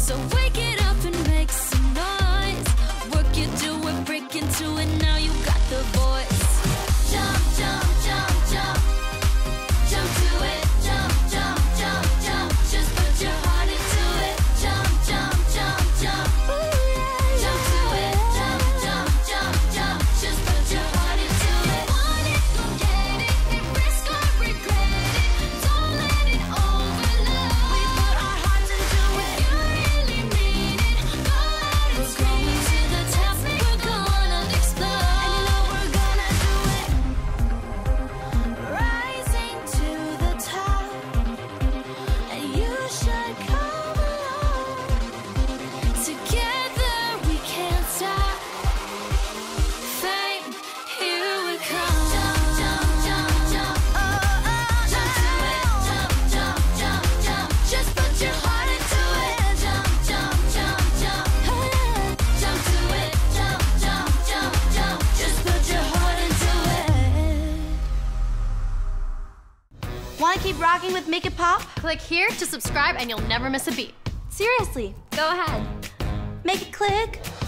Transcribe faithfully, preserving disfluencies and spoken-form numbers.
So wake it up and make some noise. Work you do it, break into it, now you got the voice. Jump, jump, jump, jump. Jump to it, jump, jump, jump, jump. Just put your heart into it. Jump, jump, jump, jump. Ooh, yeah, jump to it, jump, jump, jump, jump. Just put your heart into it. Want it, go get it. Hit risk or regret it. Don't let it overload. We put our hearts into it. If you really mean it, go ahead and scream it to the top. We're gonna explode. And you know we're gonna do it. Rising to the top. And you should come along. Together we can't stop. Fame, here we come. Jump, jump, jump, jump. Oh, oh, jump to it. Jump, jump, jump, jump. Just put your heart into it. Jump, jump, jump, jump. Oh, yeah. Jump to it. Jump, jump, jump, jump. Just put your heart into it. Want to keep rocking with Make It Pop? Click here to subscribe and you'll never miss a beat. Seriously, Go ahead. make it click.